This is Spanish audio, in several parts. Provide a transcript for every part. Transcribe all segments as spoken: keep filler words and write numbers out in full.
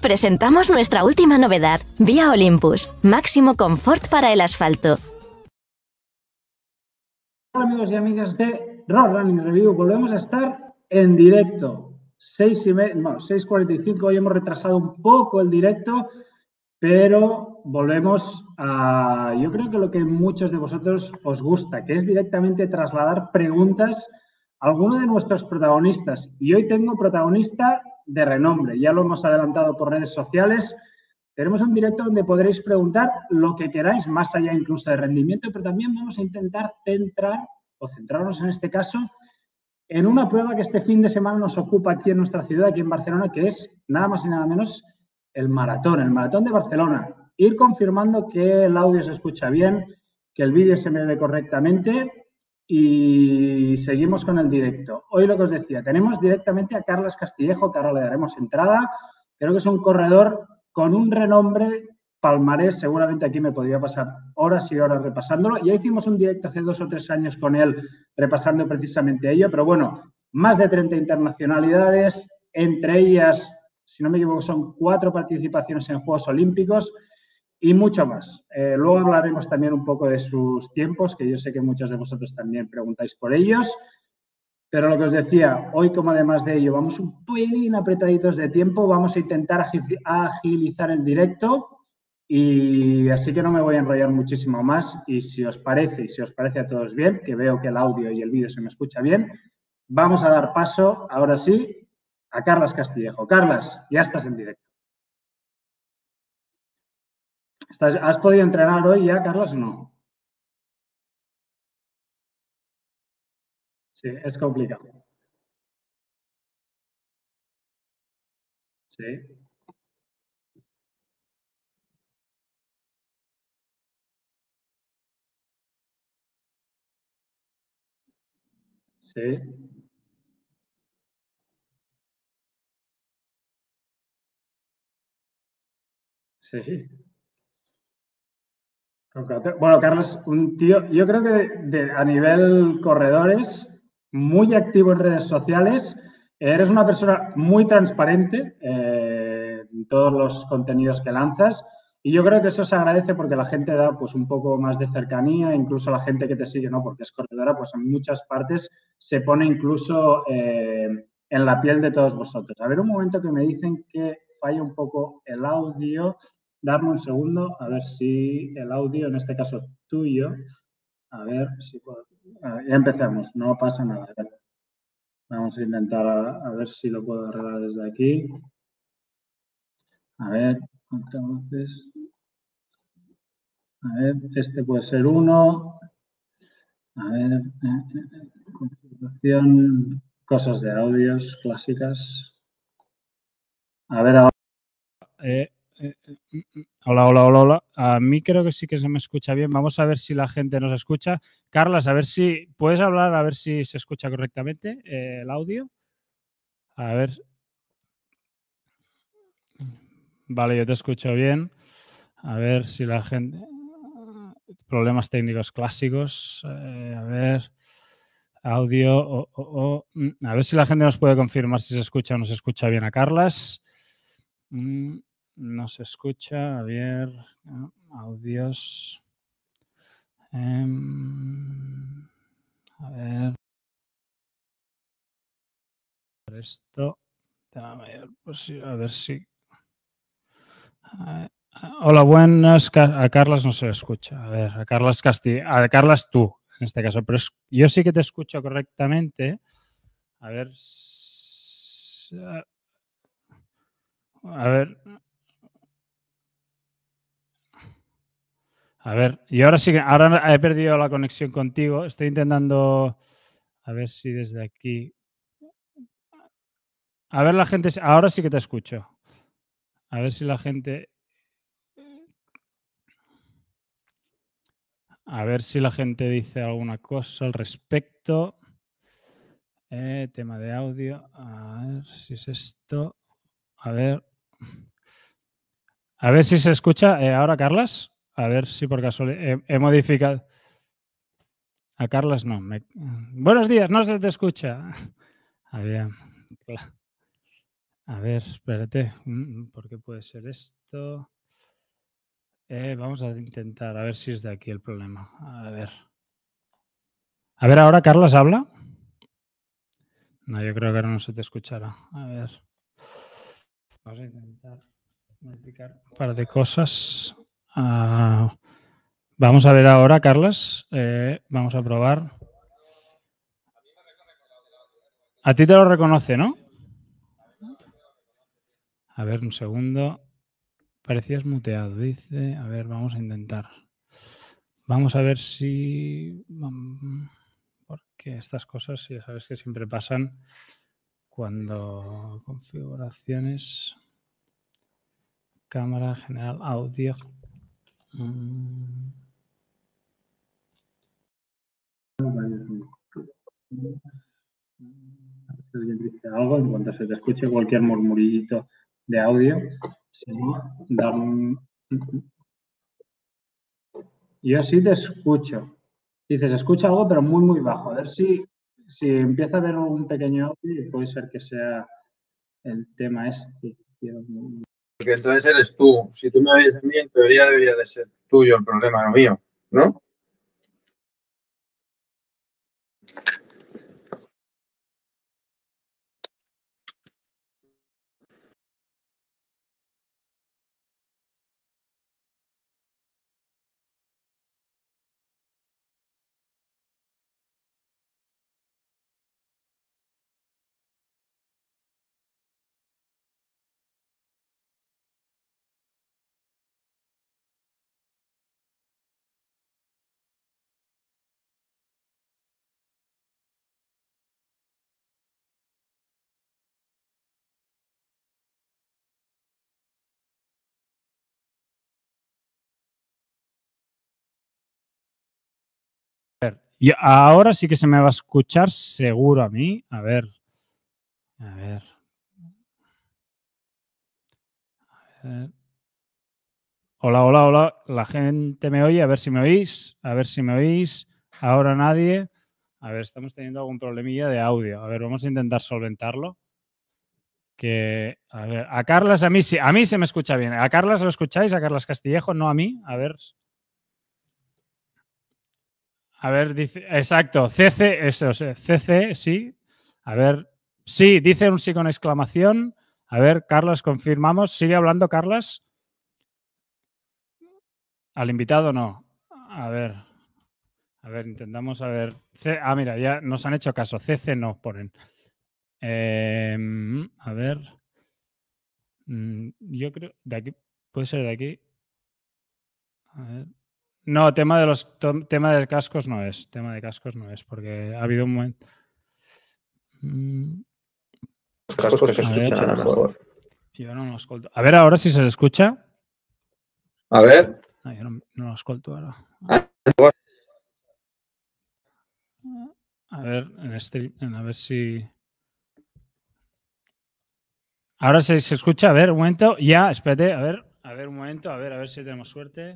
Presentamos nuestra última novedad, Vía Olympus, máximo confort para el asfalto. Hola amigos y amigas de Road Running Review, volvemos a estar en directo. seis y me... no, seis cuarenta y cinco, hoy hemos retrasado un poco el directo, pero volvemos a, yo creo que lo que muchos de vosotros os gusta, que es directamente trasladar preguntas a alguno de nuestros protagonistas. Y hoy tengo protagonista de renombre, ya lo hemos adelantado por redes sociales. Tenemos un directo donde podréis preguntar lo que queráis, más allá incluso de rendimiento, pero también vamos a intentar centrar, o centrarnos en este caso, en una prueba que este fin de semana nos ocupa aquí en nuestra ciudad, aquí en Barcelona, que es nada más y nada menos el maratón, el maratón de Barcelona. Ir confirmando que el audio se escucha bien, que el vídeo se me ve correctamente y seguimos con el directo. Hoy lo que os decía, tenemos directamente a Carles Castillejo, que ahora le daremos entrada. Creo que es un corredor con un renombre palmarés, seguramente aquí me podría pasar horas y horas repasándolo. Ya hicimos un directo hace dos o tres años con él repasando precisamente ello, pero bueno, más de treinta internacionalidades, entre ellas, si no me equivoco, son cuatro participaciones en Juegos Olímpicos y mucho más. Eh, luego hablaremos también un poco de sus tiempos, que yo sé que muchos de vosotros también preguntáis por ellos. Pero lo que os decía, hoy como además de ello vamos un pelín apretaditos de tiempo, vamos a intentar agilizar el directo y así que no me voy a enrollar muchísimo más y si os parece, y si os parece a todos bien, que veo que el audio y el vídeo se me escucha bien, vamos a dar paso, ahora sí, a Carles Castillejo. Carles, ya estás en directo. ¿Estás, ¿Has podido entrenar hoy ya, Carles, o no? Sí, es complicado. Sí. Sí. Sí. Bueno, Carles, un tío, yo creo que de, de, a nivel corredores, muy activo en redes sociales, eres una persona muy transparente eh, en todos los contenidos que lanzas y yo creo que eso se agradece porque la gente da pues un poco más de cercanía, incluso la gente que te sigue, ¿no? Porque es corredora, pues en muchas partes se pone incluso eh, en la piel de todos vosotros. A ver, un momento que me dicen que falla un poco el audio. Darme un segundo, a ver si el audio, en este caso tuyo, a ver si puedo. A ver, ya empezamos, no pasa nada. Vamos a intentar a, a ver si lo puedo arreglar desde aquí. A ver, entonces. A ver, este puede ser uno. A ver, eh, configuración, cosas de audios clásicas. A ver ahora. Eh, eh, hola, hola, hola, hola. A mí creo que sí que se me escucha bien. Vamos a ver si la gente nos escucha. Carles, a ver si puedes hablar, a ver si se escucha correctamente eh, el audio. A ver. Vale, yo te escucho bien. A ver si la gente... Problemas técnicos clásicos. Eh, a ver. Audio. Oh, oh, oh. A ver si la gente nos puede confirmar si se escucha o no se escucha bien a Carles. Mm. No se escucha, a ver, ¿no? Audios. Eh, a ver. Esto. A ver, pues, a ver si. Hola, buenas. A Carles no se escucha. A ver, a Carles Castillo. A Carles tú, en este caso. Pero es, yo sí que te escucho correctamente. A ver. A ver. A ver, y ahora sí que, ahora he perdido la conexión contigo. Estoy intentando, a ver si desde aquí. A ver la gente, ahora sí que te escucho. A ver si la gente. A ver si la gente dice alguna cosa al respecto. Eh, tema de audio. A ver si es esto. A ver. A ver si se escucha eh, ahora, Carles. A ver si por casualidad he, he modificado. A Carles no. Me... Buenos días, no se te escucha. A ver. A ver, espérate. ¿Por qué puede ser esto? Eh, vamos a intentar, a ver si es de aquí el problema. A ver. A ver, ahora, Carlos, ¿habla? No, yo creo que ahora no se te escuchará. A ver. Vamos a intentar modificar un par de cosas. Uh, vamos a ver ahora, Carlos. Eh, vamos a probar. A ti te lo reconoce, ¿no? A ver, un segundo. Parecías muteado, dice. A ver, vamos a intentar. Vamos a ver si... Porque estas cosas, ya sabes que siempre pasan cuando configuraciones, cámara, general, audio. Mm. Algo en cuanto se te escuche cualquier murmurillito de audio, si no, da un... Yo sí te escucho. Dices, escucha algo, pero muy, muy bajo. A ver si, si empieza a haber un pequeño audio, puede ser que sea el tema este. Porque entonces eres tú. Si tú me oyes a mí, en teoría debería de ser tuyo el problema, no mío, ¿no? Y ahora sí que se me va a escuchar seguro a mí. A ver. A ver. A ver. Hola, hola, hola. La gente me oye. A ver si me oís. A ver si me oís. Ahora nadie. A ver, estamos teniendo algún problemilla de audio. A ver, vamos a intentar solventarlo. Que, a ver, a Carlas, a mí sí, a mí se me escucha bien. ¿A Carlas lo escucháis? ¿A Carlas Castillejo? No a mí. A ver. A ver, dice, exacto, C C, eso, C C, sí. A ver, sí, dice un sí con exclamación. A ver, Carlas, confirmamos. ¿Sigue hablando, Carlas? Al invitado no. A ver. A ver, intentamos a ver. C, ah, mira, ya nos han hecho caso. C C no ponen. Eh, a ver. Yo creo. De aquí. Puede ser de aquí. A ver. No, tema de los tema de cascos no es. Tema de cascos no es, porque ha habido un momento. Los cascos que se escuchan mejor. Yo no lo escolto. A ver ahora si se escucha. A ver. No, yo no, no lo escolto ahora. A ver, en este, a ver si... Ahora se, se escucha, a ver, un momento. Ya, espérate, a ver, a ver, un momento, a ver, a ver si tenemos suerte.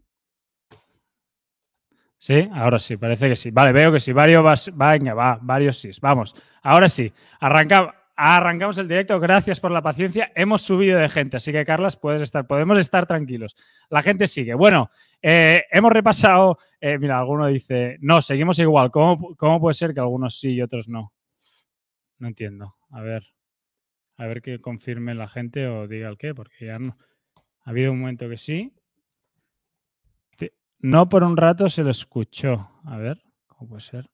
Sí, ahora sí, parece que sí. Vale, veo que sí. Varios, va, venga, va, varios sí. Vamos, ahora sí. Arrancamos. Arrancamos el directo, gracias por la paciencia. Hemos subido de gente, así que Carlas, puedes estar, podemos estar tranquilos. La gente sigue. Bueno, eh, hemos repasado, eh, mira, alguno dice, no, seguimos igual. ¿Cómo, ¿Cómo puede ser que algunos sí y otros no? No entiendo. A ver, a ver que confirme la gente o diga el qué, porque ya no. Ha habido un momento que sí. No por un rato se lo escuchó. A ver, ¿cómo puede ser?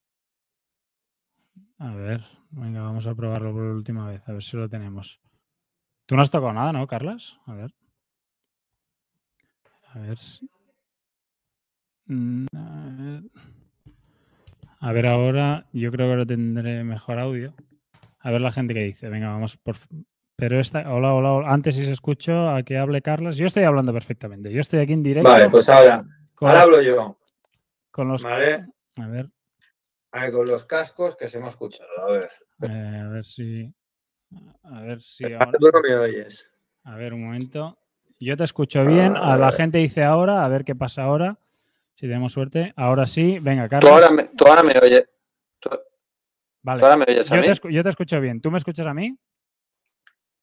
A ver, venga, vamos a probarlo por última vez, a ver si lo tenemos. Tú no has tocado nada, ¿no, Carlas? A ver. A ver. A ver, a ver ahora, yo creo que ahora tendré mejor audio. A ver la gente que dice. Venga, vamos por... Pero esta... Hola, hola, hola. Antes si se escucho a que hable Carlas. Yo estoy hablando perfectamente. Yo estoy aquí en directo. Vale, pues ahora. Ahora los, hablo yo. Con los... Vale. A ver. A ver, con los cascos que se me ha escuchado. A ver. Eh, a ver si... A ver si ahora... Tú no me oyes. A ver, un momento. Yo te escucho bien. A la gente dice ahora. A ver qué pasa ahora. Si tenemos suerte. Ahora sí. Venga, Carlos. Tú ahora me, tú ahora me oyes. Tú... Vale. ¿Tú ahora me oyes a yo, mí? Te, yo te escucho bien. ¿Tú me escuchas a mí?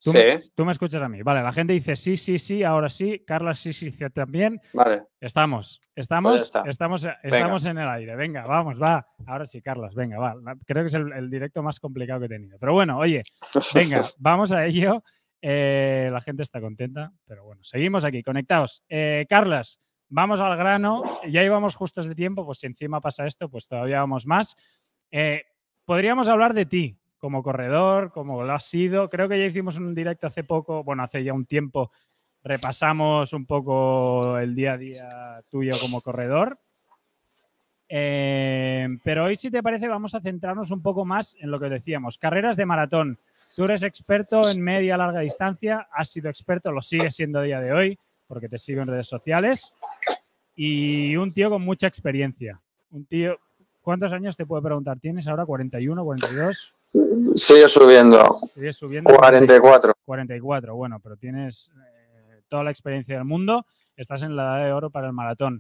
Tú, Sí. me, tú me escuchas a mí. Vale, la gente dice sí, sí, sí, ahora sí. Carlas, sí, sí, sí, también. Vale. Estamos, estamos, Pues ya está. estamos, estamos en el aire. Venga, vamos, va. Ahora sí, Carlas, venga, va. Creo que es el, el directo más complicado que he tenido. Pero bueno, oye, venga, vamos a ello. Eh, la gente está contenta, pero bueno, seguimos aquí, conectados. Eh, Carlas, vamos al grano. Ya íbamos justos de tiempo, pues si encima pasa esto, pues todavía vamos más. Eh, podríamos hablar de ti como corredor, como lo has sido. Creo que ya hicimos un directo hace poco, bueno, hace ya un tiempo, repasamos un poco el día a día tuyo como corredor. Eh, pero hoy, si te parece, vamos a centrarnos un poco más en lo que decíamos. Carreras de maratón. Tú eres experto en media larga distancia, has sido experto, lo sigues siendo a día de hoy, porque te sigo en redes sociales. Y un tío con mucha experiencia. Un tío, ¿cuántos años te puedo preguntar? ¿Tienes ahora? ¿cuarenta y uno, cuarenta y dos? Sigue subiendo. Sigue subiendo. cuarenta y cuatro. cuarenta y cuatro, bueno, pero tienes eh, toda la experiencia del mundo. Estás en la edad de oro para el maratón.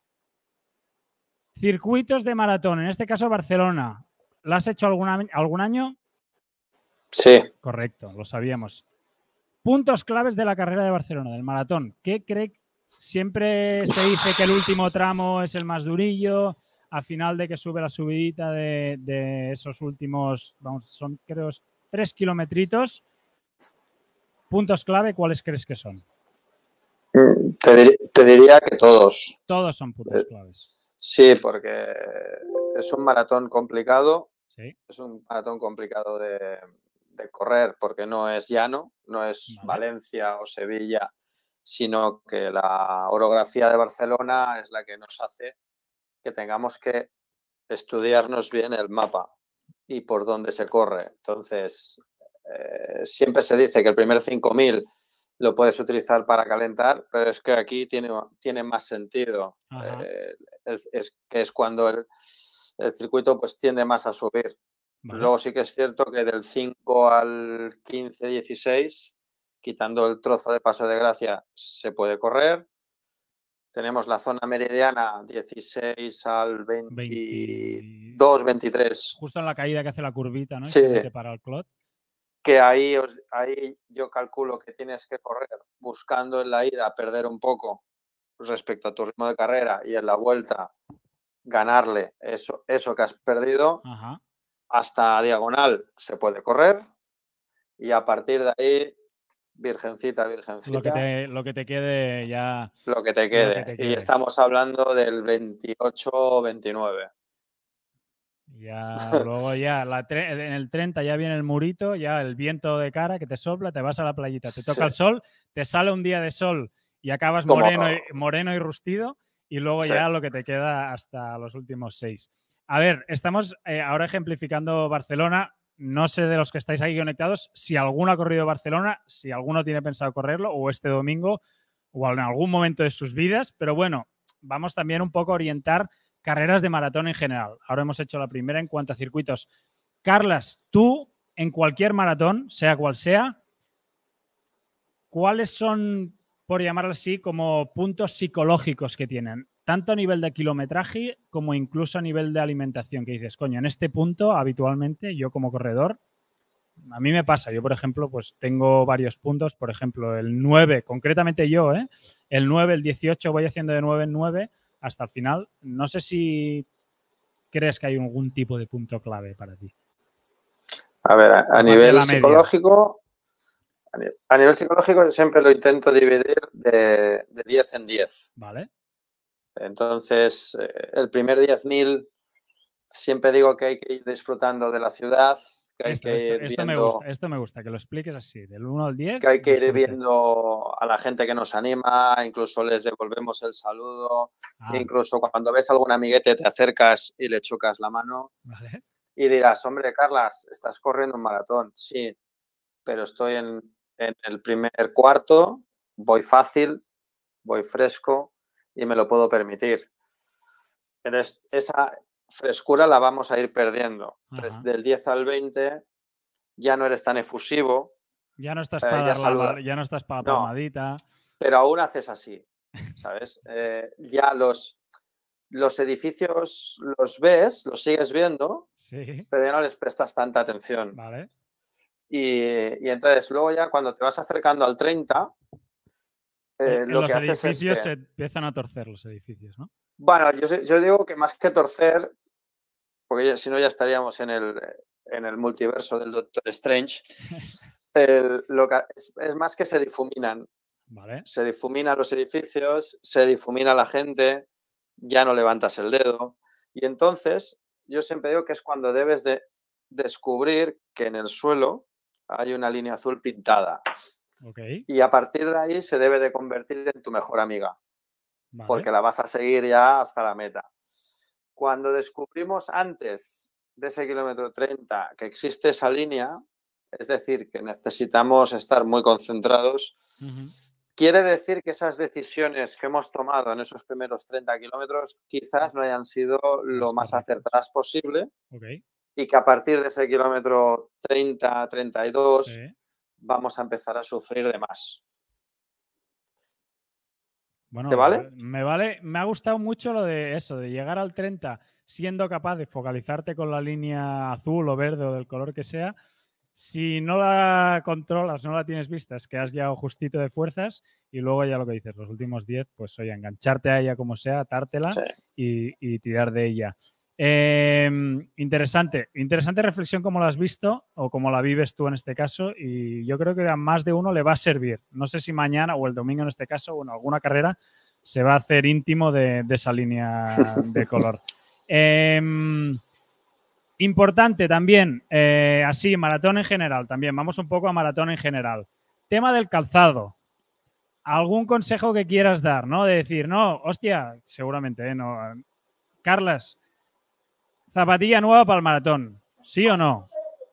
Circuitos de maratón, en este caso Barcelona. ¿La has hecho algún, algún año? Sí. Correcto, lo sabíamos. Puntos claves de la carrera de Barcelona, del maratón. ¿Qué cree? Siempre se dice que el último tramo es el más durillo, al final de que sube la subidita de, de esos últimos, vamos, son creo tres kilometritos. Puntos clave, ¿cuáles crees que son? Te, dir te diría que todos. Todos son puntos claves. Sí, porque es un maratón complicado. Sí. Es un maratón complicado de, de correr porque no es llano, no es Vale. Valencia o Sevilla, sino que la orografía de Barcelona es la que nos hace que tengamos que estudiarnos bien el mapa y por dónde se corre. Entonces, eh, siempre se dice que el primer cinco mil lo puedes utilizar para calentar, pero es que aquí tiene, tiene más sentido. Eh, es, es que es cuando el, el circuito pues tiende más a subir. Vale. Luego sí que es cierto que del cinco al quince, dieciséis, quitando el trozo de Paso de Gracia, se puede correr. Tenemos la zona meridiana dieciséis al veintidós, veintitrés. Justo en la caída que hace la curvita, ¿no? Y sí. se mete para el clot. Que ahí, ahí yo calculo que tienes que correr buscando en la ida perder un poco respecto a tu ritmo de carrera y en la vuelta ganarle eso, eso que has perdido. Ajá. Hasta diagonal se puede correr y a partir de ahí virgencita, virgencita. Lo que te, lo que te quede ya. Lo que te quede. Que te quede. Y estamos hablando del veintiocho veintinueve. Ya, luego ya, la en el treinta ya viene el murito, ya el viento de cara que te sopla, te vas a la playita, te toca sí. el sol, te sale un día de sol y acabas moreno y, moreno y rustido y luego sí. ya lo que te queda hasta los últimos seis. A ver, estamos eh, ahora ejemplificando Barcelona. No sé de los que estáis aquí conectados si alguno ha corrido Barcelona, si alguno tiene pensado correrlo o este domingo o en algún momento de sus vidas, pero bueno, vamos también un poco a orientar carreras de maratón en general. Ahora hemos hecho la primera en cuanto a circuitos. Carlas, tú, en cualquier maratón, sea cual sea, ¿cuáles son, por llamarlo así, como puntos psicológicos que tienen? Tanto a nivel de kilometraje como incluso a nivel de alimentación, que dices, coño, en este punto, habitualmente, yo como corredor, a mí me pasa. Yo, por ejemplo, pues tengo varios puntos. Por ejemplo, el nueve, concretamente yo, ¿eh? El nueve, el dieciocho, voy haciendo de nueve en nueve hasta el final. No sé si crees que hay algún tipo de punto clave para ti. A ver, a, a nivel psicológico, a nivel, a nivel psicológico siempre lo intento dividir de, de diez en diez. Vale. Entonces, eh, el primer diez mil siempre digo que hay que ir disfrutando de la ciudad, que hay esto, que ir esto, esto viendo, me gusta, esto me gusta, que lo expliques así, del uno al diez. Que hay que disfrute. ir viendo a la gente que nos anima, incluso les devolvemos el saludo, ah. incluso cuando ves a algún amiguete te acercas y le chocas la mano. Vale. Y dirás, hombre, Carlas, estás corriendo un maratón. Sí, pero estoy en, en el primer cuarto, voy fácil, voy fresco y me lo puedo permitir. Entonces, esa frescura la vamos a ir perdiendo. Entonces, Ajá. del diez al veinte ya no eres tan efusivo. Ya no estás para, eh, ya la, ya no estás para la no, palmadita. Pero aún haces así, ¿sabes? Eh, ya los, los edificios los ves, los sigues viendo, sí. pero ya no les prestas tanta atención. Vale. Y, y entonces luego ya cuando te vas acercando al treinta, eh, en lo los que haces es edificios que, se empiezan a torcer los edificios, ¿no? bueno, yo, sé- yo digo que más que torcer, porque ya- si no ya estaríamos en el, en el multiverso del Doctor Strange, el- lo que, es, es más que se difuminan. Vale. Se difuminan los edificios, se difumina la gente, ya no levantas el dedo. Y entonces, yo siempre digo que es cuando debes de descubrir que en el suelo hay una línea azul pintada. Ok. Y a partir de ahí se debe de convertir en tu mejor amiga, Vale. porque la vas a seguir ya hasta la meta. Cuando descubrimos antes de ese kilómetro treinta que existe esa línea, es decir, que necesitamos estar muy concentrados, Ujú. quiere decir que esas decisiones que hemos tomado en esos primeros treinta kilómetros quizás no hayan sido lo Las más correctas. acertadas posible Ok. y que a partir de ese kilómetro treinta, treinta y dos Sí. vamos a empezar a sufrir de más. Bueno, ¿Te vale? Me vale, me ha gustado mucho lo de eso, de llegar al treinta siendo capaz de focalizarte con la línea azul o verde o del color que sea. Si no la controlas, no la tienes vista, es que has llegado justito de fuerzas y luego ya lo que dices, los últimos diez, pues oye, engancharte a ella como sea, atártela Sí. y, y tirar de ella. Eh, interesante, interesante reflexión como la has visto o como la vives tú en este caso y yo creo que a más de uno le va a servir. No sé si mañana o el domingo en este caso o en alguna carrera se va a hacer íntimo de, de esa línea de color. Eh, Importante también, eh, así, maratón en general también. Vamos un poco a maratón en general. Tema del calzado. ¿Algún consejo que quieras dar, no? De decir, no, hostia, seguramente, ¿eh? No. Carlas, zapatilla nueva para el maratón, ¿sí o no?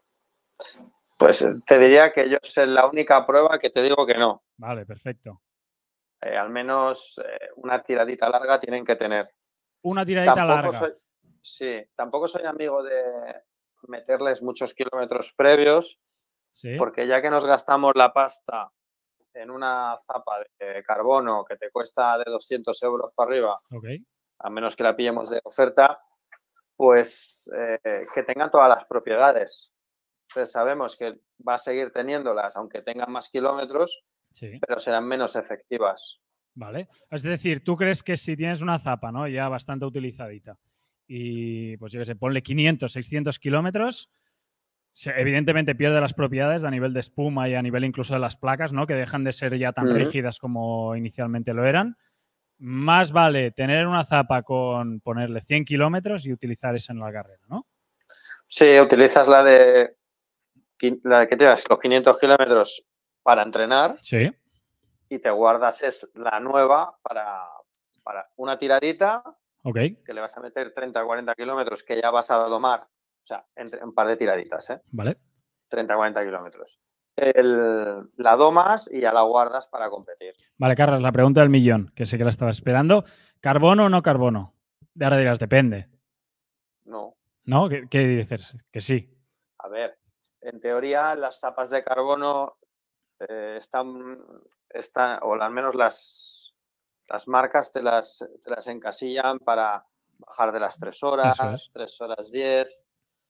Pues te diría que yo es la única prueba que te digo que no. Vale, perfecto. Eh, al menos eh, una tiradita larga tienen que tener. Una tiradita Tampoco larga. soy, sí, tampoco soy amigo de meterles muchos kilómetros previos, Sí. porque ya que nos gastamos la pasta en una zapa de carbono que te cuesta de doscientos euros para arriba, Ok. a menos que la pillemos de oferta, pues eh, que tengan todas las propiedades. Entonces sabemos que va a seguir teniéndolas, aunque tengan más kilómetros, Sí. pero serán menos efectivas. Vale. Es decir, tú crees que si tienes una zapa, ¿no? Ya bastante utilizadita y, pues yo qué sé, ponle quinientos, seiscientos kilómetros, evidentemente pierde las propiedades a nivel de espuma y a nivel incluso de las placas, ¿no? Que dejan de ser ya tan Uh-huh. rígidas como inicialmente lo eran. Más vale tener una zapa con ponerle cien kilómetros y utilizar esa en la carrera, ¿no? Sí, utilizas la de, la de que tienes los quinientos kilómetros para entrenar. Sí. Y te guardas es la nueva para, para una tiradita, okay, que le vas a meter treinta o cuarenta kilómetros que ya vas a domar, o sea, entre un par de tiraditas, ¿eh? Vale. treinta o cuarenta kilómetros. El, la domas y ya la guardas para competir. Vale, Carlos, la pregunta del millón, que sé que la estabas esperando. ¿Carbono o no carbono? De ahora dirás, depende. No. ¿No? ¿Qué, qué dices? Que sí. A ver, en teoría las zapas de carbono eh, están, están, o al menos las, las marcas te las, te las encasillan para bajar de las tres horas, es. tres horas diez.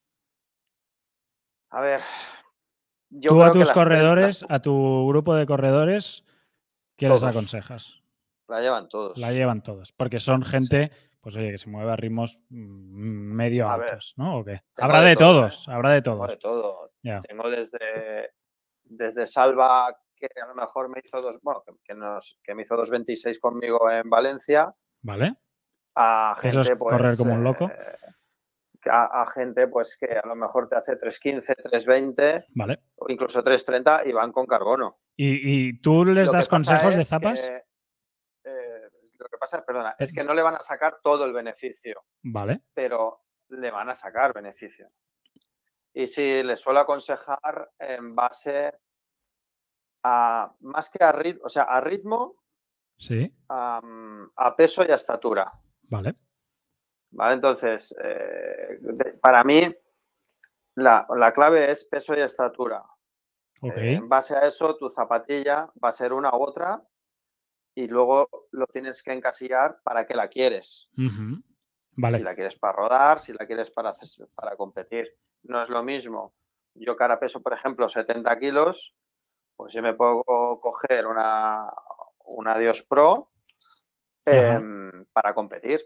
A ver, yo Tú creo a tus que corredores, las... a tu grupo de corredores, ¿qué todos les aconsejas? La llevan todos. La llevan todos, porque son gente, sí. Pues oye, que se mueve a ritmos medio a altos, ver, ¿no? ¿O qué? Habrá de, de todo, todos, ¿eh? Habrá de todos. Tengo de todo. Yeah. Tengo desde, desde Salva, que a lo mejor me hizo dos, bueno, que, nos, que me hizo dos veintiséis conmigo en Valencia. Vale. A gente, Eso es pues, correr como un loco. Eh, a, a gente pues que a lo mejor te hace tres quince, tres veinte, vale. O incluso tres treinta y van con carbono. ¿Y, y tú les lo das consejos de zapas? Que, eh, lo que pasa, perdona, es que no le van a sacar todo el beneficio. Vale. Pero le van a sacar beneficio. Y sí, les suelo aconsejar en base a, más que a ritmo, o sea, a ritmo, sí. a, a peso y a estatura. Vale. Vale, entonces, eh, de, para mí, la, la clave es peso y estatura. Okay. Eh, en base a eso, tu zapatilla va a ser una u otra y luego lo tienes que encasillar para qué la quieres. Uh-huh. Vale. Si la quieres para rodar, si la quieres para, para competir. No es lo mismo Yo que ahora peso, por ejemplo, setenta kilos, pues yo me puedo coger una, una Adios Pro eh, para competir.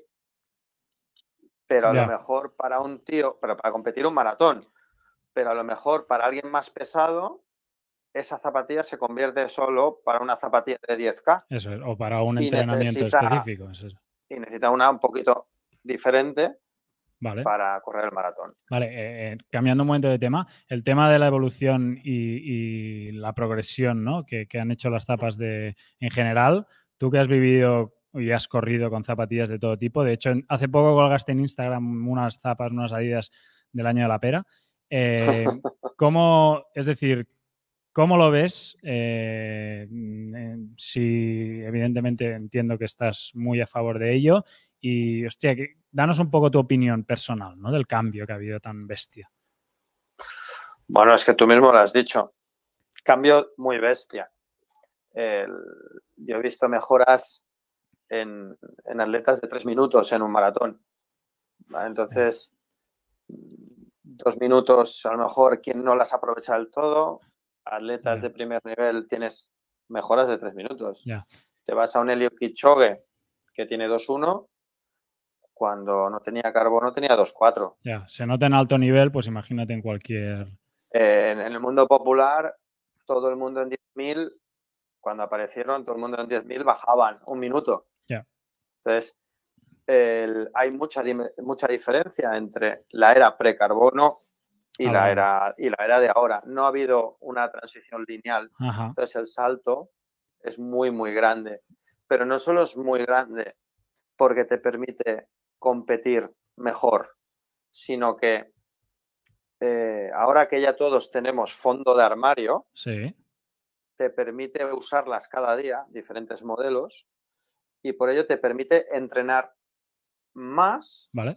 Pero a Ya. lo mejor para un tío, pero para competir un maratón, pero a lo mejor para alguien más pesado, esa zapatilla se convierte solo para una zapatilla de diez K. Eso es, o para un Y entrenamiento necesita, específico. Eso es. y necesita una un poquito diferente Vale. para correr el maratón. Vale, eh, eh, cambiando un momento de tema, el tema de la evolución y, y la progresión, ¿no? que, que han hecho las zapas de, en general, tú que has vivido y has corrido con zapatillas de todo tipo, de hecho, en, hace poco colgaste en Instagram unas zapas, unas Adidas del año de la pera. Eh, ¿cómo, es decir, cómo lo ves? Eh, si evidentemente entiendo que estás muy a favor de ello y, hostia, que, danos un poco tu opinión personal, ¿no? Del cambio que ha habido tan bestia. Bueno, es que tú mismo lo has dicho. Cambio muy bestia. El, yo he visto mejoras en, en atletas de tres minutos en un maratón. ¿Vale? Entonces, dos minutos, a lo mejor, quien no las aprovecha del todo. Atletas Ya. de primer nivel tienes mejoras de tres minutos. Ya. Te vas a un Eliud Kipchoge que tiene dos uno. Cuando no tenía carbono tenía dos cuatro. Ya, se nota en alto nivel, pues imagínate en cualquier... Eh, en, en el mundo popular, todo el mundo en diez mil, cuando aparecieron, todo el mundo en diez mil bajaban un minuto. Ya. Entonces, el, hay mucha, mucha diferencia entre la era precarbono y, Ah, la vale. era, y la era de ahora. No ha habido una transición lineal. Ajá. Entonces, el salto es muy, muy grande. Pero no solo es muy grande porque te permite competir mejor, sino que eh, ahora que ya todos tenemos fondo de armario, Sí. te permite usarlas cada día, diferentes modelos, y por ello te permite entrenar más. Vale.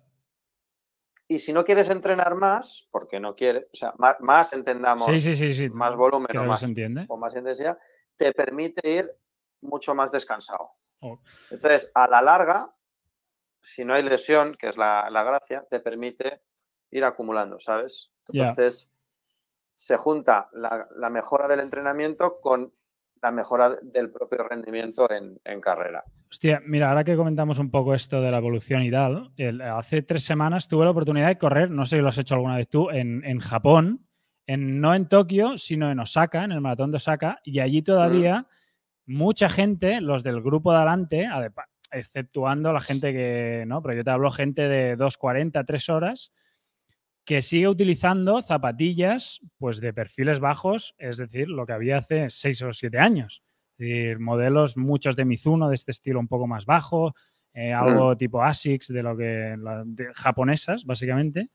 Y si no quieres entrenar más, porque no quieres, o sea, más, más entendamos, Sí, sí, sí, sí. más volumen Creo o que más, se entiende. o más intensidad, te permite ir mucho más descansado. Oh. Entonces, a la larga, si no hay lesión, que es la, la gracia, te permite ir acumulando, ¿sabes? Entonces, yeah. se junta la, la mejora del entrenamiento con la mejora del propio rendimiento en, en carrera. Hostia, mira, ahora que comentamos un poco esto de la evolución y tal, el, hace tres semanas tuve la oportunidad de correr, no sé si lo has hecho alguna vez tú, en, en Japón, en, no en Tokio, sino en Osaka, en el maratón de Osaka, y allí todavía mm. mucha gente, los del grupo de adelante, exceptuando la gente que, no, pero yo te hablo gente de dos cuarenta, tres horas, que sigue utilizando zapatillas pues de perfiles bajos, es decir, lo que había hace seis o siete años. Es decir, modelos, muchos de Mizuno, de este estilo un poco más bajo, eh, algo mm. tipo Asics, de lo que la, de, japonesas, básicamente.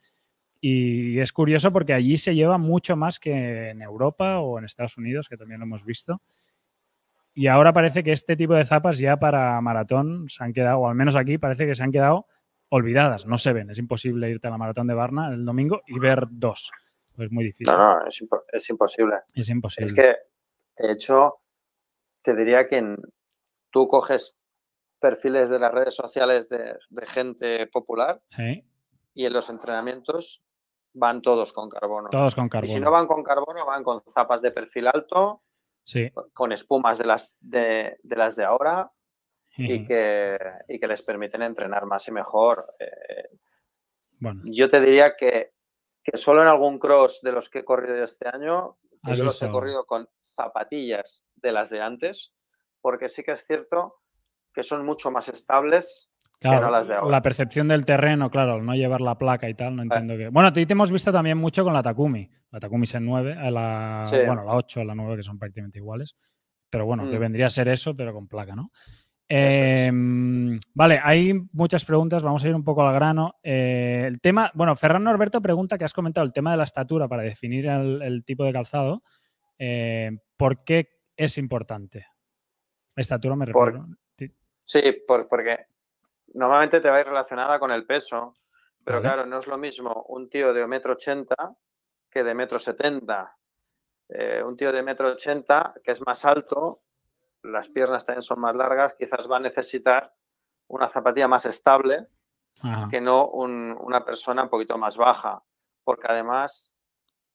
Y es curioso porque allí se lleva mucho más que en Europa o en Estados Unidos, que también lo hemos visto. Y ahora parece que este tipo de zapas ya para maratón se han quedado, o al menos aquí parece que se han quedado olvidadas, no se ven. Es imposible irte a la maratón de Varna el domingo y ver dos. Pues es muy difícil. No, no, es, impo es imposible. Es imposible. Es que, de hecho, te diría que en, tú coges perfiles de las redes sociales de, de gente popular sí. y en los entrenamientos van todos con carbono. Todos con carbono. Y si no van con carbono, van con zapas de perfil alto, sí. con espumas de las de, de, las de ahora y que, y que les permiten entrenar más y mejor. Eh, bueno. Yo te diría que, que solo en algún cross de los que he corrido este año, que yo los he corrido con zapatillas de las de antes, porque sí que es cierto que son mucho más estables claro, que no las de ahora. La percepción del terreno, claro, al no llevar la placa y tal, no entiendo eh. que... Bueno, te, te hemos visto también mucho con la Takumi, la Takumi S nueve, la, sí. bueno, la ocho, la nueve, que son prácticamente iguales, pero bueno, mm. que vendría a ser eso, pero con placa, ¿no? Eh, es. Vale, hay muchas preguntas, vamos a ir un poco al grano. Eh, el tema, bueno, Ferran Norberto pregunta, que has comentado el tema de la estatura para definir el, el tipo de calzado. Eh, ¿Por qué es importante? Estatura me refiero. Por, sí, por, porque normalmente te va a ir relacionada con el peso, pero vale. claro, no es lo mismo un tío de metro ochenta que de metro setenta. Eh, un tío de metro ochenta que es más alto, las piernas también son más largas, quizás va a necesitar una zapatilla más estable Ajá. que no un, una persona un poquito más baja, porque además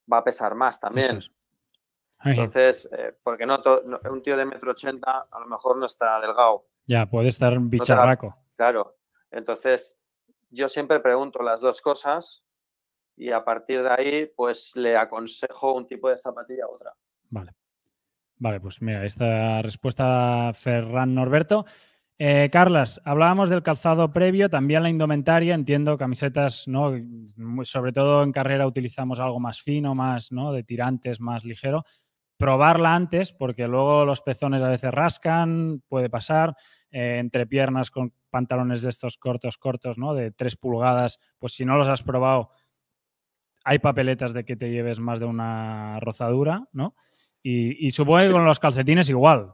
va a pesar más también. Eso es. Ay, Entonces, eh, porque no, to- no- un tío de metro ochenta a lo mejor no está delgado. ya, puede estar No te la- bicharraco. claro. Entonces, yo siempre pregunto las dos cosas y a partir de ahí, pues le aconsejo un tipo de zapatilla a otra. Vale. Vale, pues mira, esta respuesta Ferran Norberto. Eh, Carlas, hablábamos del calzado previo, también la indumentaria, entiendo, camisetas, ¿no? Muy- sobre todo en carrera utilizamos algo más fino, más, ¿no? De tirantes, más ligero. Probarla antes, porque luego los pezones a veces rascan, puede pasar. Eh, entre piernas con pantalones de estos cortos, cortos, ¿no? De tres pulgadas, pues si no los has probado, hay papeletas de que te lleves más de una rozadura, ¿no? Y, y supongo que Sí. con los calcetines igual.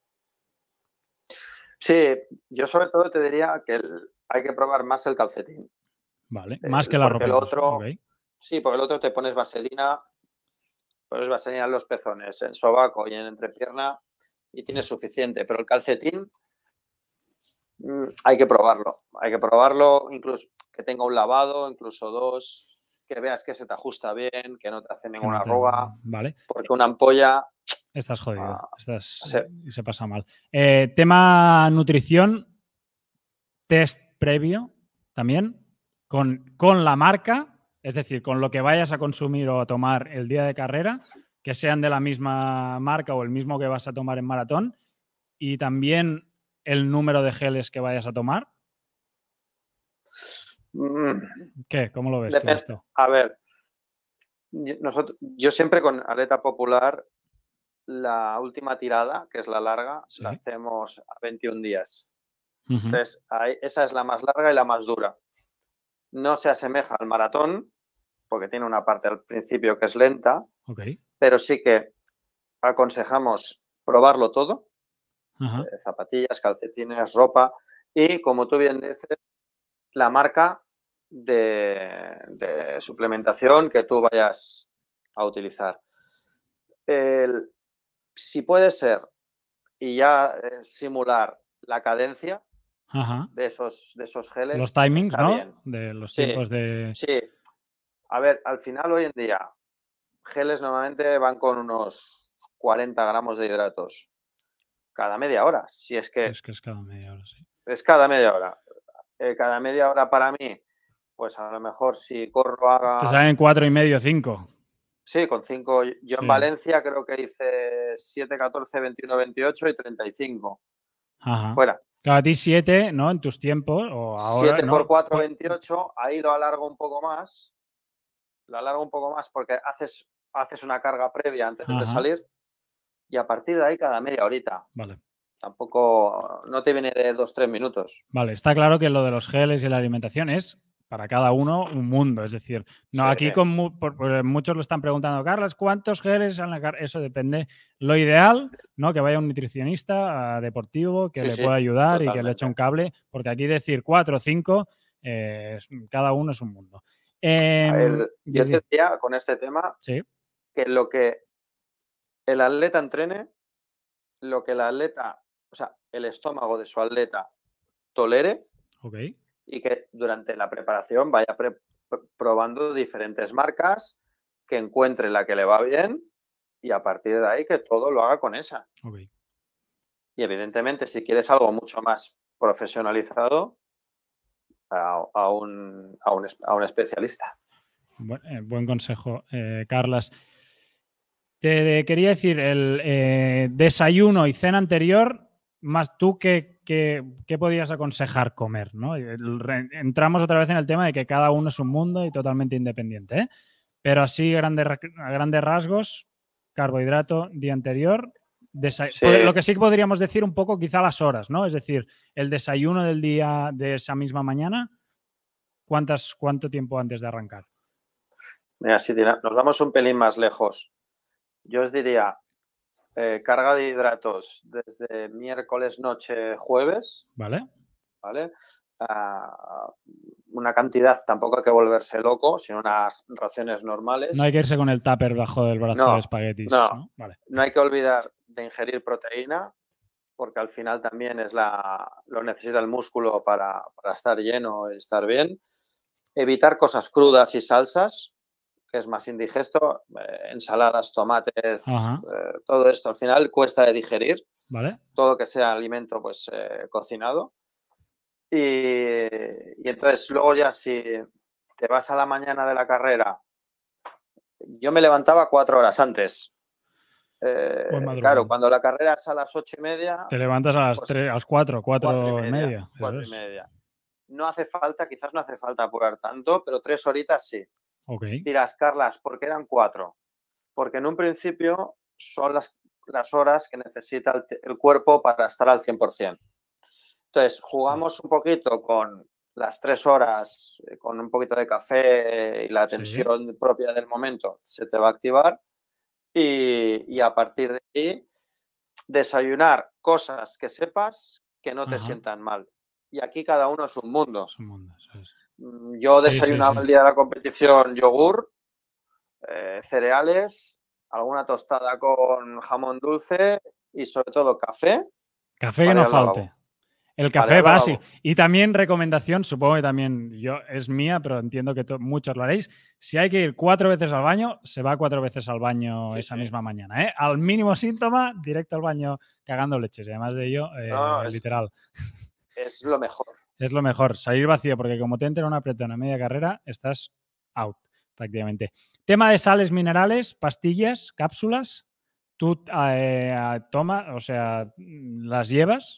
Sí, yo sobre todo te diría que el- hay que probar más el calcetín. Vale, Eh, más que la porque ropa. el incluso. otro, Ok. sí, porque el otro te pones vaselina, pones vaselina en los pezones, en sobaco y en entrepierna y tienes suficiente. Pero el calcetín mm, hay que probarlo. Hay que probarlo, incluso que tenga un lavado, incluso dos, que veas que se te ajusta bien, que no te hace Que ninguna no te- arruga, Vale, porque una ampolla, estás jodido. Ah, Estás, sí. y se pasa mal. Eh, tema nutrición, test previo también, con, con la marca, es decir, con lo que vayas a consumir o a tomar el día de carrera, que sean de la misma marca o el mismo que vas a tomar en maratón, y también el número de geles que vayas a tomar. mm, ¿Qué? ¿Cómo lo ves tú Depen- esto? A ver, yo- nosotros, yo siempre con Aleta Popular, la última tirada, que es la larga, Sí. la hacemos a veintiún días. Ujú. Entonces, ahí- esa es la más larga y la más dura. No se asemeja al maratón, porque tiene una parte al principio que es lenta, Ok. pero sí que aconsejamos probarlo todo, Ajá. eh, zapatillas, calcetines, ropa, y como tú bien dices, la marca de, de suplementación que tú vayas a utilizar. El- si puede ser y ya eh, simular la cadencia Ajá. de esos, de esos geles, Los timings, está ¿no? bien. De los Sí, tiempos de... sí. A ver, al final hoy en día, geles normalmente van con unos cuarenta gramos de hidratos cada media hora. Si es que Es que es cada media hora, sí. es cada media hora. Eh, cada media hora para mí, pues a lo mejor si corro a... Te salen cuatro y medio, cinco. Sí, con cinco. Yo Sí. en Valencia creo que hice siete, catorce, veintiuno, veintiocho y treinta y cinco. Ajá. Fuera. Claro, a ti siete, ¿no? En tus tiempos, o ahora, siete ¿no? por cuatro, Cu- veintiocho. Ahí lo alargo un poco más. Lo alargo un poco más porque haces, haces una carga previa antes de Ajá. salir y a partir de ahí cada media horita. Vale. Tampoco, no te viene de dos, tres minutos. Vale, está claro que lo de los geles y la alimentación es para cada uno un mundo. Es decir, no, Sí. aquí con mu- por- por- muchos lo están preguntando, Carlos, ¿cuántos geles en la car-?" Eso depende. Lo ideal, ¿no? Que vaya un nutricionista ah, deportivo que Sí, le sí, pueda ayudar y que le eche totalmente. un cable, porque aquí decir cuatro o cinco, eh, es- cada uno es un mundo. Em, El- di- yo di- te diría con este tema sí, que lo que el atleta entrene, lo que el atleta, o sea, el estómago de su atleta tolere ok. y que durante la preparación vaya pre- pr- probando diferentes marcas, que encuentre la que le va bien y a partir de ahí que todo lo haga con esa. Ok. Y evidentemente, si quieres algo mucho más profesionalizado, a, a un, a, un, es- a un especialista. Buen, eh, buen consejo, eh, Carlas. Te quería decir, el eh, desayuno y cena anterior, más tú, ¿qué, qué, qué podrías aconsejar comer? ¿No? El- re- entramos otra vez en el tema de que cada uno es un mundo y totalmente independiente, ¿eh? Pero así grandes ra- a grandes rasgos, carbohidrato día anterior, desa- Sí. pod- lo que sí que podríamos decir un poco quizá las horas, ¿no? Es decir, el desayuno del día de esa misma mañana, ¿cuántas, ¿cuánto tiempo antes de arrancar? Mira, si tira- nos vamos un pelín más lejos, yo os diría eh, carga de hidratos desde miércoles noche, jueves, ¿Vale? ¿vale? Ah, una cantidad, tampoco hay que volverse loco, sino unas raciones normales. No hay que irse con el tupper bajo del brazo No, de espaguetis, no. ¿no? Vale. No hay que olvidar de ingerir proteína, porque al final también es la, lo necesita el músculo para, para estar lleno y estar bien. Evitar cosas crudas y salsas, que es más indigesto, eh, ensaladas, tomates, Ajá. eh, todo esto al final cuesta de digerir, ¿Vale? todo que sea alimento pues eh, cocinado. Y, y entonces luego ya si te vas a la mañana de la carrera, yo me levantaba cuatro horas antes. Eh, Pues madrugando. claro, cuando la carrera es a las ocho y media... Te levantas a las, pues, tres, a las cuatro, cuatro, cuatro y media. Cuatro Eso y es. media. No hace falta, quizás no hace falta apurar tanto, pero tres horitas sí. Ok. Dirás, Carlas, ¿por qué eran cuatro? Porque en un principio son las, las horas que necesita el, el cuerpo para estar al cien por cien. Entonces, jugamos un poquito con las tres horas, con un poquito de café y la tensión sí. propia del momento se te va a activar y, y a partir de ahí desayunar cosas que sepas que no te Ajá. sientan mal. Y aquí cada uno es un mundo. Es un mundo, es... Yo sí, desayunaba sí, sí. el día de la competición yogur, eh, cereales, alguna tostada con jamón dulce y sobre todo café. Café que no falte. El café básico. Y también recomendación, supongo que también yo es mía, pero entiendo que muchos lo haréis. Si hay que ir cuatro veces al baño, se va cuatro veces al baño sí, esa sí. misma mañana. ¿eh? Al mínimo síntoma, directo al baño cagando leches. Y además de ello, eh, no, es, literal. Es lo mejor. Es lo mejor, salir vacío, porque como te entra una apretón a media carrera, estás out prácticamente. Tema de sales minerales, pastillas, cápsulas. ¿Tú eh, tomas, o sea, las llevas?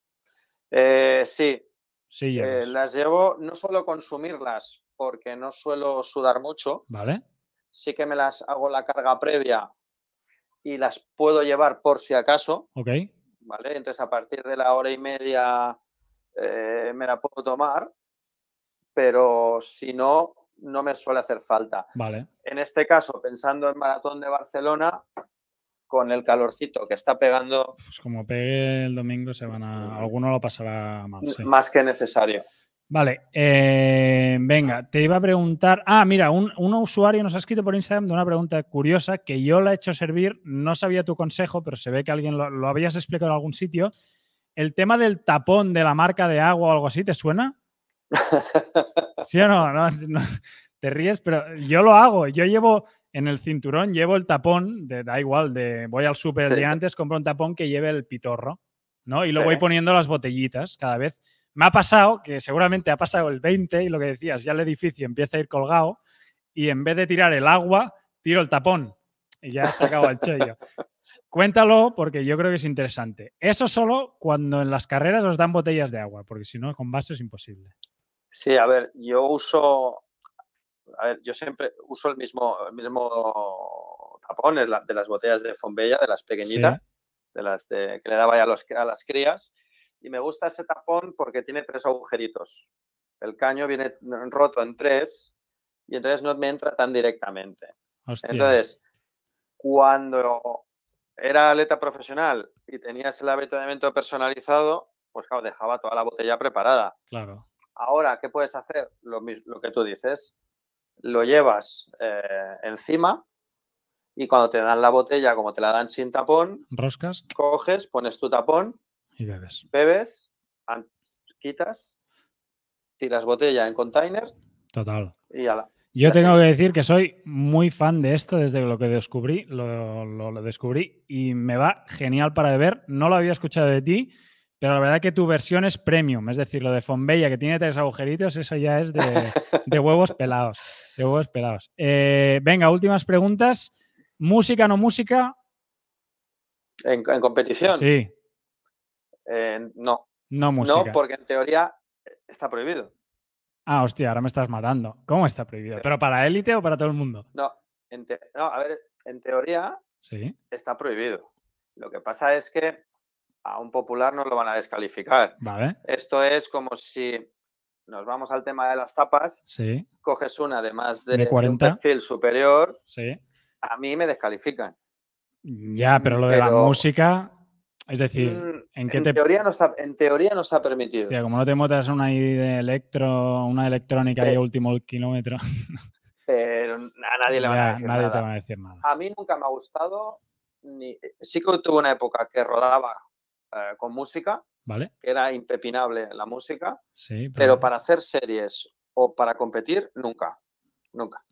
Eh, sí, sí eh, las llevo, no suelo consumirlas porque no suelo sudar mucho. Vale. Sí que me las hago la carga previa y las puedo llevar por si acaso. Ok. Vale, entonces a partir de la hora y media eh, me la puedo tomar, pero si no, no me suele hacer falta. Vale. En este caso, pensando en Maratón de Barcelona, con el calorcito que está pegando... Pues como pegue el domingo, se van a... alguno lo pasará mal. Sí. Más que necesario. Vale, eh, venga, te iba a preguntar... Ah, mira, un, un usuario nos ha escrito por Instagram de una pregunta curiosa que yo la he hecho servir, no sabía tu consejo, pero se ve que alguien lo, lo habías explicado en algún sitio. ¿El tema del tapón de la marca de agua o algo así te suena? ¿Sí o no? No, no? Te ríes, pero yo lo hago. Yo llevo... En el cinturón llevo el tapón, de, da igual, de voy al súper el sí. día antes, compro un tapón que lleve el pitorro, ¿no? Y lo sí. voy poniendo las botellitas cada vez. Me ha pasado, que seguramente ha pasado el veinte y lo que decías, ya el edificio empieza a ir colgado y en vez de tirar el agua, tiro el tapón y ya se acaba el chollo. Cuéntalo porque yo creo que es interesante. Eso solo cuando en las carreras os dan botellas de agua, porque si no, con vaso es imposible. Sí, a ver, yo uso... A ver, yo siempre uso el mismo, el mismo tapón, es la, de las botellas de Fombella, de las pequeñitas, sí. de las de, que le daba ya a, los, a las crías. Y me gusta ese tapón porque tiene tres agujeritos. El caño viene roto en tres y entonces no me entra tan directamente. Hostia. Entonces, cuando era atleta profesional y tenías el avituallamiento personalizado, pues claro, dejaba toda la botella preparada. Claro. Ahora, ¿qué puedes hacer? Lo, lo que tú dices. Lo llevas eh, encima y cuando te dan la botella, como te la dan sin tapón, roscas, coges, pones tu tapón y bebes. Bebes, quitas, tiras botella en container. Total. Y ala. Yo ya tengo sé. que decir que soy muy fan de esto desde lo que descubrí, lo, lo, lo descubrí y me va genial para beber. No lo había escuchado de ti, pero la verdad que tu versión es premium, es decir, lo de Fombella que tiene tres agujeritos, eso ya es de, de huevos pelados. De huevos pelados. Eh, venga, últimas preguntas. ¿Música, no música? ¿En, en competición? Sí. Eh, no. No música. No, porque en teoría está prohibido. Ah, hostia, ahora me estás matando. ¿Cómo está prohibido? ¿Pero para élite o para todo el mundo? No, en te, no a ver, en teoría sí. está prohibido. Lo que pasa es que a un popular no lo van a descalificar. Vale. Esto es como si nos vamos al tema de las tapas, sí. coges una de más de, de, cuarenta. de un perfil superior, sí. a mí me descalifican. Ya, pero lo de pero, la música, es decir, ¿en qué en te...? Teoría no está, en teoría no está permitido. Hostia, como no te montas una de electro, una electrónica pero, y último kilómetro. Pero a nadie le van ya, a decir nadie nada. te va a decir nada. A mí nunca me ha gustado, ni... sí que tuve una época que rodaba eh, con música, ¿vale? Que era impepinable la música, sí, pero... pero para hacer series o para competir, nunca, nunca.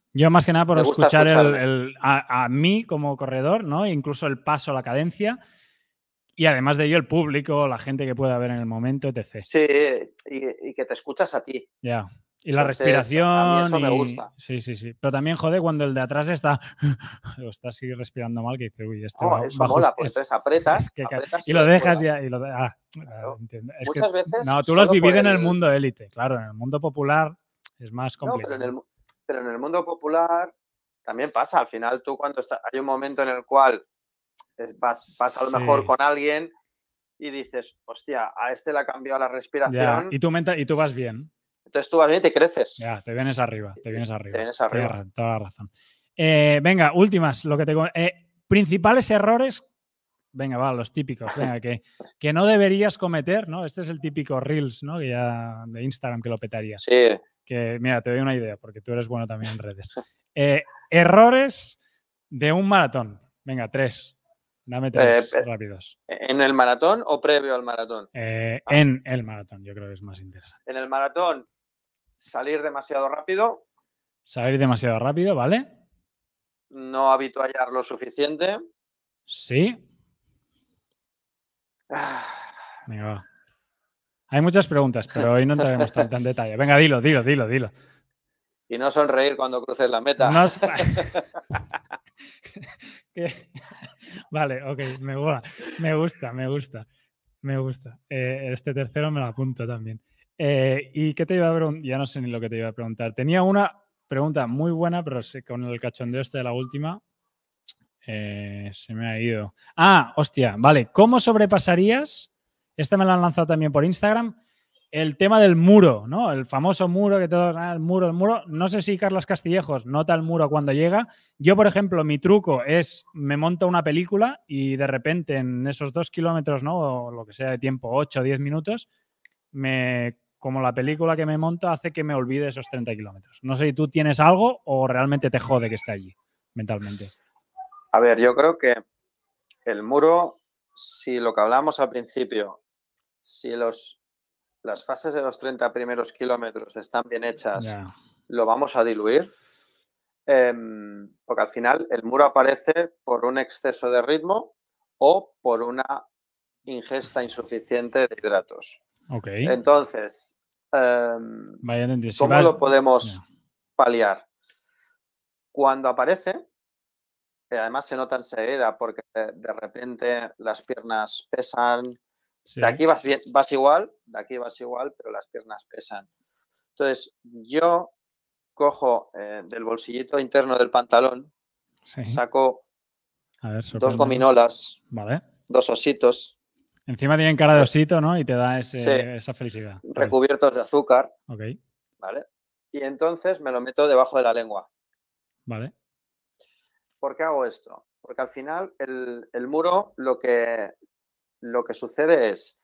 Yo más que nada por Me gusta escuchar el, escucharme. el- a, a mí como corredor, ¿no? Incluso el paso, la cadencia y además de ello el público, la gente que pueda ver en el momento, etcétera. Sí, y, y que te escuchas a ti. Ya. Y la Entonces, respiración. a mí eso y... me gusta. Sí, sí, sí. Pero también jode cuando el de atrás está, o está así respirando mal que dice, uy, este Oh, va, eso va mola, just- porque es- entonces apretas, es que ca- apretas y lo dejas descuelgas. ya. Y lo de- ah, ah, Claro. entiendo. Es Muchas que, veces no, tú lo has solo vivido por en el el- mundo élite, claro, en el mundo popular es más No, complicado. pero en, el, pero en el mundo popular también pasa. Al final tú cuando está, hay un momento en el cual es- vas, vas a lo mejor Sí. con alguien y dices, hostia, a este le ha cambiado la Ya, respiración. y tú, menta- y tú vas bien. Entonces tú vas bien y te creces. Ya, te vienes arriba, te vienes arriba. Te vienes Tienes arriba. ra- toda la razón. Eh, venga, últimas, lo que te co- eh, principales errores. Venga, va, los típicos, venga, que, que no deberías cometer, ¿no? Este es el típico Reels, ¿no? Que ya de Instagram que lo petaría. Sí, Que, mira, te doy una idea, porque tú eres bueno también en redes. Eh, errores de un maratón. Venga, tres. Dame tres Eh, rápidos. ¿en el maratón o previo al maratón? Eh, en el maratón, yo creo que es más interesante. En el maratón, salir demasiado rápido, Salir demasiado rápido, ¿vale? no habituallar lo suficiente. Sí. Ah, Venga, va. Hay muchas preguntas, pero hoy no entraremos tanto en detalle. Venga, dilo, dilo, dilo, dilo. Y no sonreír cuando cruces la meta. No os- ¿Qué? Vale, ok, me gusta, me gusta, me gusta, me gusta. Eh, este tercero me lo apunto también. Eh, ¿y qué te iba a preguntar? Ya no sé ni lo que te iba a preguntar. Tenía una pregunta muy buena, pero sé- con el cachondeo este de la última eh, se me ha ido. Ah, hostia, vale. ¿Cómo sobrepasarías? Esta me la han lanzado también por Instagram. El tema del muro, ¿no? El famoso muro que todos, ah, el muro, el muro. No sé si Carlos Castillejos nota el muro cuando llega. Yo, por ejemplo, mi truco es, me monto una película y de repente en esos dos kilómetros, ¿no? O lo que sea de tiempo, ocho o diez minutos, me, como la película que me monto hace que me olvide esos treinta kilómetros. No sé si tú tienes algo o realmente te jode que esté allí mentalmente. A ver, yo creo que el muro, si lo que hablamos al principio, si los, las fases de los treinta primeros kilómetros están bien hechas, Ya. lo vamos a diluir. Eh, porque al final el muro aparece por un exceso de ritmo o por una ingesta insuficiente de hidratos. Ok. Entonces, eh, Vaya, entendí. Si ¿cómo vas- lo podemos Ya. paliar? Cuando aparece, que además se nota enseguida porque de repente las piernas pesan. Sí. De aquí vas, bien, vas igual, de aquí vas igual, pero las piernas pesan. Entonces, yo cojo eh, del bolsillito interno del pantalón, Sí. saco A ver, dos sorpréndeme. gominolas, Vale. dos ositos Encima tienen cara de osito, ¿no? Y te da ese- Sí. esa felicidad. Vale. recubiertos de azúcar, Ok, ¿vale? Y entonces me lo meto debajo de la lengua. vale. ¿Por qué hago esto? Porque al final el, el muro lo que, lo que sucede es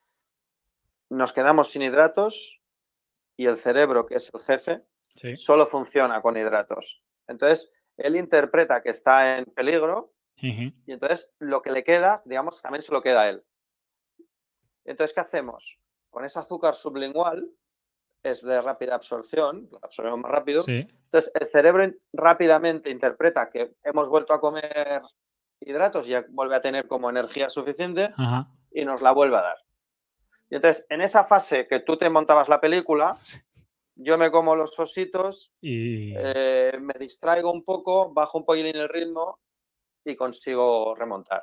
nos quedamos sin hidratos y el cerebro, que es el jefe, Sí. solo funciona con hidratos. Entonces, él interpreta que está en peligro Ujú. y entonces lo que le queda, digamos, también se lo queda a él. Entonces, ¿qué hacemos? Con ese azúcar sublingual es de rápida absorción, lo absorbemos más rápido. Sí. Entonces, el cerebro in- rápidamente interpreta que hemos vuelto a comer hidratos y ya vuelve a tener como energía suficiente Ajá. y nos la vuelve a dar. Y entonces, en esa fase que tú te montabas la película, Sí. yo me como los ositos, Y eh, me distraigo un poco, bajo un poquilín el ritmo y consigo remontar.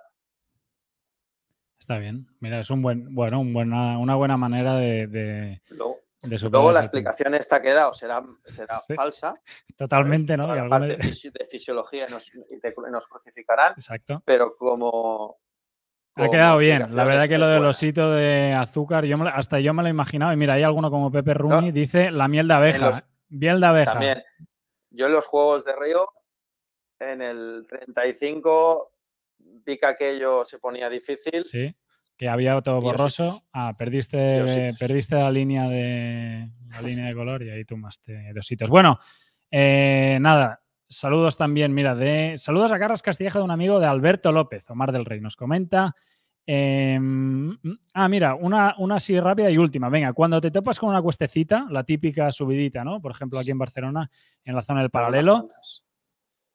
está bien. Mira, es un buen, bueno, un buena, una buena manera de, de, Luego, de superar luego la ese tema. explicación esta que he dado será, será Sí. falsa. Totalmente, ¿sabes? ¿no? Toda Y la alguna- parte de, fisi- de fisiología nos, y te- nos crucificarán, Exacto. pero como... Ha como quedado bien. La explicación verdad es- que lo es del buena. osito de azúcar, yo me lo- hasta yo me lo he imaginado. Y mira, hay alguno como Pepe Runi, No. dice la miel de abeja. los- Miel de abeja. También, yo en los Juegos de Río, en el treinta y cinco, vi que aquello se ponía difícil. Sí. Que había todo Y borroso. ositos. Ah, perdiste, Y ositos. perdiste la línea de la línea de color y ahí tomaste dositos. Bueno, eh, nada. Saludos también, mira, de saludos a Carlos Castilleja de un amigo de Alberto López, Omar del Rey, nos comenta. eh, ah, mira, una, una así rápida y última. Venga, cuando te topas con una cuestecita, la típica subidita, ¿no? Por ejemplo, aquí en Barcelona, en la zona del paralelo,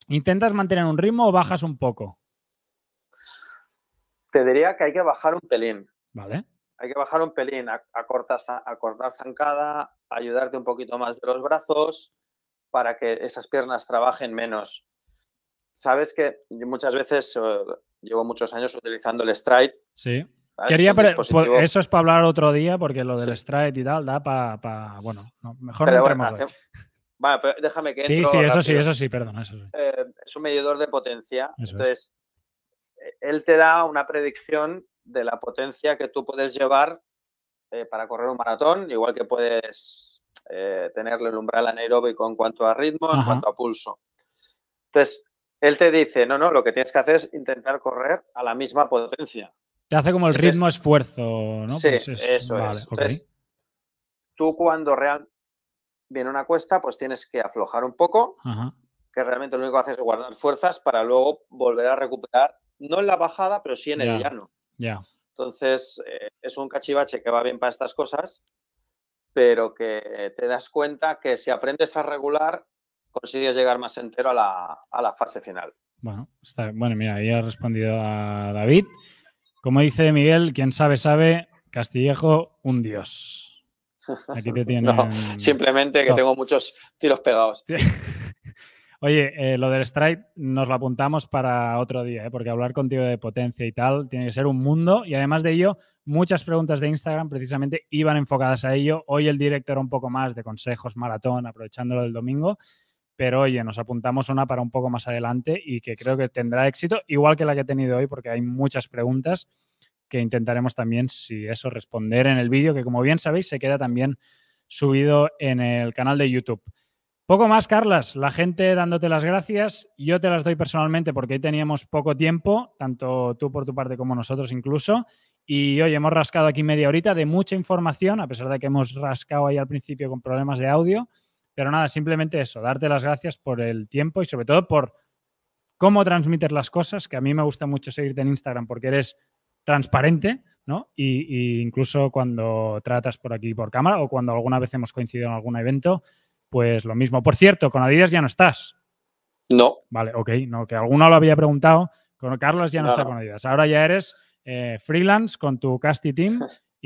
¿Intentas mantener un ritmo o bajas un poco? Te diría que hay que bajar un pelín. Vale. Hay que bajar un pelín, acortar, acortar zancada, ayudarte un poquito más de los brazos para que esas piernas trabajen menos. Sabes que muchas veces uh, llevo muchos años utilizando el stride. Sí. ¿Vale? Quería Un dispositivo... Eso es para hablar otro día, porque lo del sí. stride y tal da para... Pa, bueno, no, mejor pero no bueno, entremos hace... Vale, pero déjame que sí, entro sí, eso rápido. sí, eso sí, perdón. Eso sí. Eh, es un medidor de potencia. Eso Entonces, es. él te da una predicción de la potencia que tú puedes llevar eh, para correr un maratón, igual que puedes eh, tenerle el umbral anaeróbico en cuanto a ritmo, en Ajá. cuanto a pulso. Entonces, él te dice, no, no, lo que tienes que hacer es intentar correr a la misma potencia. Te hace como el Entonces, ritmo-esfuerzo, ¿no? Sí, pues es, eso vale, es. Okay. Entonces, tú cuando real viene una cuesta, pues tienes que aflojar un poco, Ajá. que realmente lo único que haces es guardar fuerzas para luego volver a recuperar, no en la bajada, pero sí en ya, el llano. Ya. Entonces, eh, es un cachivache que va bien para estas cosas, pero que te das cuenta que si aprendes a regular, consigues llegar más entero a la, a la fase final. Bueno, está, bueno, mira, ahí ha respondido a David. Como dice Miguel, quien sabe, sabe, Castillejo, un dios. Aquí te tienen... No, simplemente que no. tengo muchos tiros pegados. Oye, eh, lo del stride nos lo apuntamos para otro día, ¿eh? Porque hablar contigo de potencia y tal tiene que ser un mundo. Y además de ello, muchas preguntas de Instagram precisamente iban enfocadas a ello. Hoy el directo era un poco más de consejos maratón, aprovechándolo del domingo. Pero oye, nos apuntamos una para un poco más adelante y que creo que tendrá éxito, igual que la que he tenido hoy, porque hay muchas preguntas que intentaremos también, si eso, responder en el vídeo, que como bien sabéis, se queda también subido en el canal de YouTube. Poco más, Carlas. La gente dándote las gracias. Yo te las doy personalmente porque hoy teníamos poco tiempo, tanto tú por tu parte como nosotros incluso. Y hoy hemos rascado aquí media horita de mucha información, a pesar de que hemos rascado ahí al principio con problemas de audio. Pero nada, simplemente eso, darte las gracias por el tiempo y sobre todo por cómo transmites las cosas, que a mí me gusta mucho seguirte en Instagram porque eres transparente, ¿no? Y, y incluso cuando tratas por aquí por cámara o cuando alguna vez hemos coincidido en algún evento, pues lo mismo. Por cierto, con Adidas ya no estás. No. Vale, ok, no, que alguno lo había preguntado. Con Carlos ya no, no está no. con Adidas. Ahora ya eres eh, freelance con tu Casti Team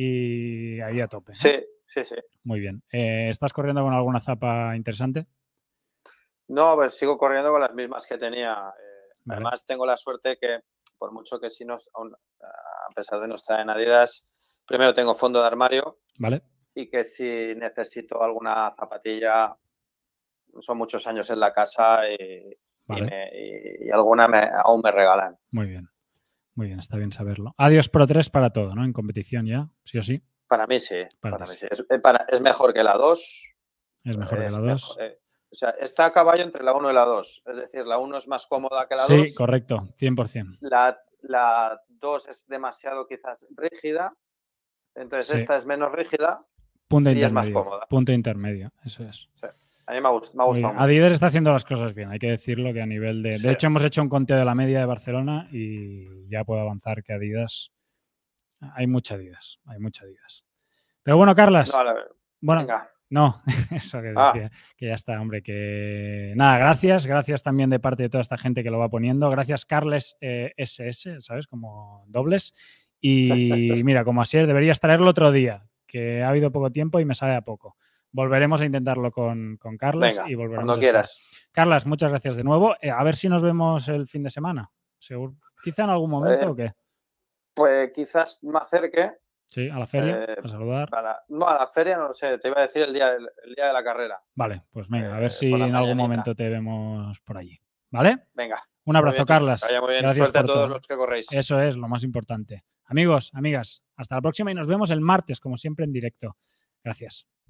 y ahí a tope, ¿no? Sí. Sí, sí. Muy bien. Eh, ¿Estás corriendo con alguna zapa interesante? No, pues sigo corriendo con las mismas que tenía. Eh, vale. Además, tengo la suerte que, por mucho que si no, aún, a pesar de no estar en Adidas, primero tengo fondo de armario. Vale. Y que si necesito alguna zapatilla, son muchos años en la casa y, vale. y, me, y, y alguna me, aún me regalan. Muy bien. Muy bien, está bien saberlo. Adiós Pro tres para todo, ¿no? En competición ya, sí o sí. Para mí sí, para, para mí sí. Es, para, es mejor que la dos. Es mejor es que la dos. Mejor, eh, o sea, está a caballo entre la uno y la dos. Es decir, la uno es más cómoda que la sí, dos. Sí, correcto, cien por cien. La, la dos es demasiado quizás rígida. Entonces sí. esta es menos rígida punto y intermedio, es más cómoda. Punto intermedio, eso es. Sí. A mí me ha gustado, me ha gustado mucho. Adidas está haciendo las cosas bien, hay que decirlo que a nivel de... Sí. De hecho, hemos hecho un conteo de la media de Barcelona y ya puedo avanzar que Adidas... Hay mucha Adidas, hay mucha Adidas. Pero bueno, Carlas... No, la... Bueno, Venga. No, eso que decía, ah. que ya está, hombre, que... Nada, gracias, gracias también de parte de toda esta gente que lo va poniendo. Gracias, Carles eh, ese ese, ¿sabes? Como dobles. Y mira, como así deberías traerlo otro día, que ha habido poco tiempo y me sabe a poco. Volveremos a intentarlo con, con Carles Venga, y volveremos cuando a quieras. Carlas, muchas gracias de nuevo. Eh, a ver si nos vemos el fin de semana. ¿Seguro? ¿Quizá en algún momento eh, o qué? Pues quizás me acerque. Sí, a la feria, eh, a saludar. Para, no, a la feria no lo sé, te iba a decir el día, el, el día de la carrera. Vale, pues venga, a ver eh, si en mañanita. algún momento te vemos por allí. ¿Vale? Venga. Un abrazo, bien, Carlas. Vaya muy bien. Gracias Suerte por a todos todo. los que corréis. Eso es lo más importante. Amigos, amigas, hasta la próxima y nos vemos el martes, como siempre, en directo. Gracias.